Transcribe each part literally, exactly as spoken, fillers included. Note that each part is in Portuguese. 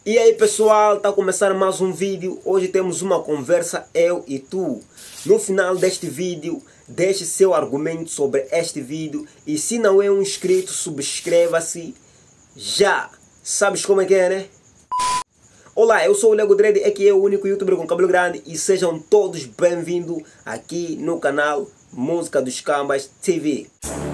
E aí pessoal, tá começando mais um vídeo. Hoje temos uma conversa eu e tu. No final deste vídeo, deixe seu argumento sobre este vídeo. E se não é um inscrito, subscreva-se já. Sabes como é que é, né? Olá, eu sou o Lego Dredd, aqui é o único youtuber com cabelo grande. E sejam todos bem-vindos aqui no canal Música dos Cambas T V.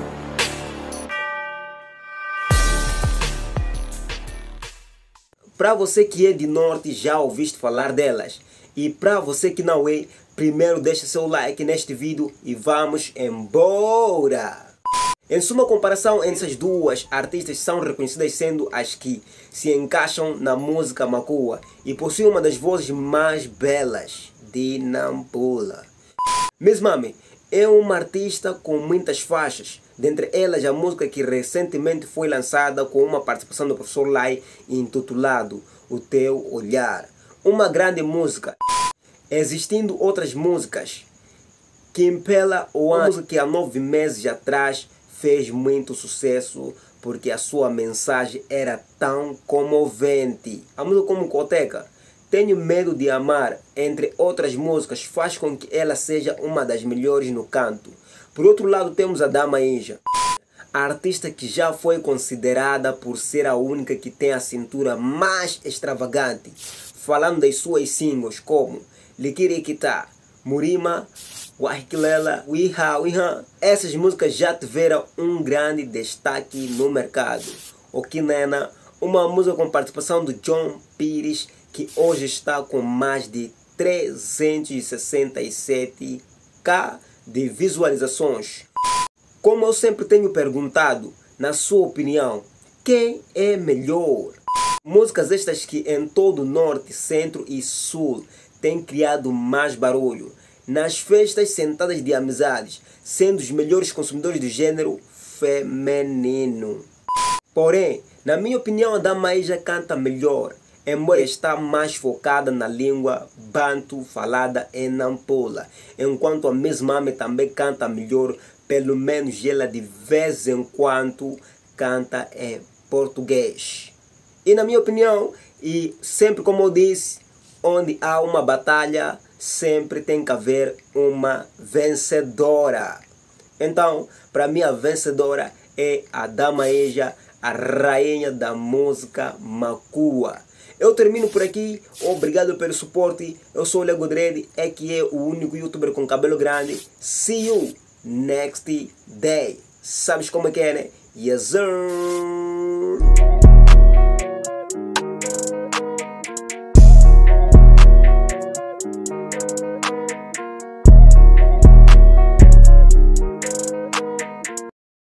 Para você que é de norte, já ouviste falar delas. E para você que não é, primeiro deixa seu like neste vídeo e vamos embora! Em suma comparação, essas duas artistas são reconhecidas sendo as que se encaixam na música macua e possuem uma das vozes mais belas de Nampula. Miss Mami é uma artista com muitas faixas, dentre elas a música que recentemente foi lançada com uma participação do professor Lai, intitulado O Teu Olhar. Uma grande música. Existindo outras músicas, Kimpela, uma música que há nove meses atrás fez muito sucesso porque a sua mensagem era tão comovente. A música como Coteca, Tenho Medo de Amar, entre outras músicas, faz com que ela seja uma das melhores no canto. Por outro lado, temos a Dama Índia, a artista que já foi considerada por ser a única que tem a cintura mais extravagante, falando das suas singles como Likirikita, Murima, Wahikilela, Wiha, Wiha. Essas músicas já tiveram um grande destaque no mercado. Okinena, uma música com participação do John Pires, que hoje está com mais de trezentos e sessenta e sete mil de visualizações. Como eu sempre tenho perguntado, na sua opinião, quem é melhor? Músicas estas que em todo o norte, centro e sul têm criado mais barulho nas festas sentadas de amizades, sendo os melhores consumidores do gênero feminino. Porém, na minha opinião, a Dama Índia canta melhor, embora está mais focada na língua bantu falada em Nampula, enquanto a Miss Mami também canta melhor, pelo menos ela de vez em quando canta em português. E na minha opinião, e sempre como eu disse, onde há uma batalha, sempre tem que haver uma vencedora. Então, para mim a vencedora é a Dama Índia, a rainha da música macua. Eu termino por aqui, obrigado pelo suporte. Eu sou o Lego Dredd, é que é o único youtuber com cabelo grande. See you next day. Sabes como é que é, né? Yes, sir.